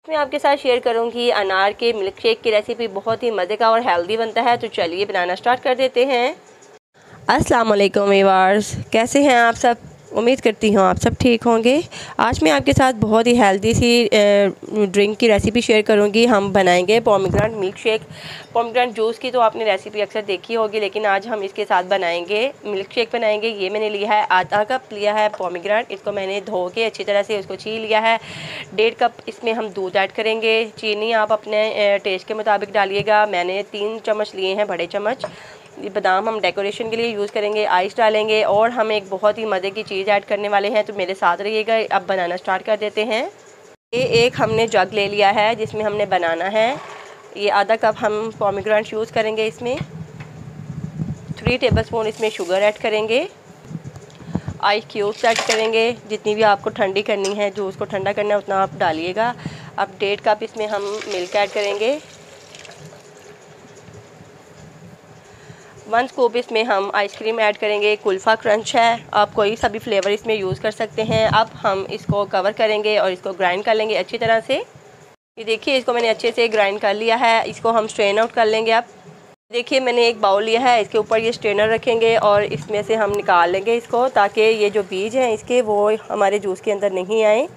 मैं आपके साथ शेयर करूंगी अनार के मिल्क शेक की रेसिपी। बहुत ही मज़े का और हेल्दी बनता है। तो चलिए बनाना स्टार्ट कर देते हैं। अस्सलाम वालेकुम व्यूअर्स, कैसे हैं आप सब? उम्मीद करती हूँ आप सब ठीक होंगे। आज मैं आपके साथ बहुत ही हेल्दी सी ड्रिंक की रेसिपी शेयर करूँगी। हम बनाएंगे pomegranate milkshake. Pomegranate juice की तो आपने रेसिपी अक्सर देखी होगी, लेकिन आज हम इसके साथ बनाएंगे मिल्क शेक बनाएंगे। ये मैंने लिया है, आधा कप लिया है पोमीग्रेनेट। इसको मैंने धो के अच्छी तरह से उसको छील लिया है। 1.5 कप इसमें हम दूध ऐड करेंगे। चीनी आप अपने टेस्ट के मुताबिक डालिएगा। मैंने 3 चम्मच लिए हैं, बड़े चम्मच। ये बादाम हम डेकोरेशन के लिए यूज़ करेंगे। आइस डालेंगे और हम एक बहुत ही मज़े की चीज़ ऐड करने वाले हैं, तो मेरे साथ रहिएगा। अब बनाना स्टार्ट कर देते हैं। ये एक हमने जग ले लिया है जिसमें हमने बनाना है। ये आधा कप हम पोमीग्रेनेट यूज़ करेंगे। इसमें 3 टेबलस्पून इसमें शुगर ऐड करेंगे। आइस क्यूब्स ऐड करेंगे। जितनी भी आपको ठंडी करनी है, जूस को ठंडा करना है, उतना आप डालिएगा। अब 1.5 कप इसमें हम मिल्क ऐड करेंगे। 1 स्कूप इसमें हम आइसक्रीम ऐड करेंगे। कुल्फ़ा क्रंच है, आप कोई सा भी फ्लेवर इसमें यूज़ कर सकते हैं। अब हम इसको कवर करेंगे और इसको ग्राइंड कर लेंगे अच्छी तरह से। ये देखिए, इसको मैंने अच्छे से ग्राइंड कर लिया है। इसको हम स्ट्रेन आउट कर लेंगे। अब देखिए, मैंने एक बाउल लिया है, इसके ऊपर ये स्ट्रेनर रखेंगे और इसमें से हम निकाल लेंगे इसको, ताकि ये जो बीज हैं इसके वो हमारे जूस के अंदर नहीं आए।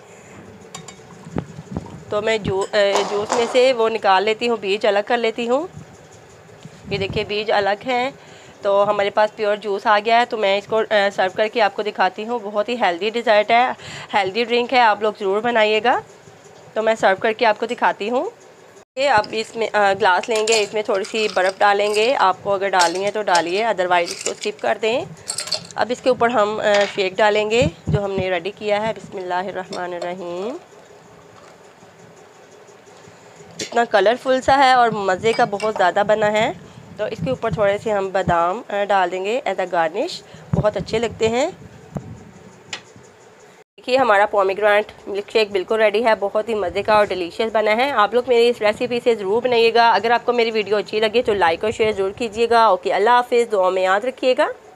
तो मैं जूस में से वो निकाल लेती हूँ, बीज अलग कर लेती हूँ। ये देखिए, बीज अलग हैं। तो हमारे पास प्योर जूस आ गया है। तो मैं इसको सर्व करके आपको दिखाती हूँ। बहुत ही हेल्दी डिज़र्ट है, हेल्दी ड्रिंक है, आप लोग ज़रूर बनाइएगा। तो मैं सर्व करके आपको दिखाती हूँ। ये अब इसमें ग्लास लेंगे, इसमें थोड़ी सी बर्फ़ डालेंगे। आपको अगर डालनी है तो डालिए, अदरवाइज़ इसको स्किप कर दें। अब इसके ऊपर हम शेक डालेंगे जो हमने रेडी किया है। बिस्मिल्लाहिर्रहमानिर्रहीम। इतना कलरफुल सा है और मज़े का बहुत ज़्यादा बना है। तो इसके ऊपर थोड़े से हम बादाम डाल देंगे एज अ गार्निश, बहुत अच्छे लगते हैं। देखिए, हमारा पोमीग्रेनेट मिल्क शेक बिल्कुल रेडी है। बहुत ही मज़े का और डिलीशियस बना है। आप लोग मेरी इस रेसिपी से ज़रूर बनाइएगा। अगर आपको मेरी वीडियो अच्छी लगे तो लाइक और शेयर ज़रूर कीजिएगा। ओके, अल्लाह हाफिज़। दुआ में याद रखिएगा।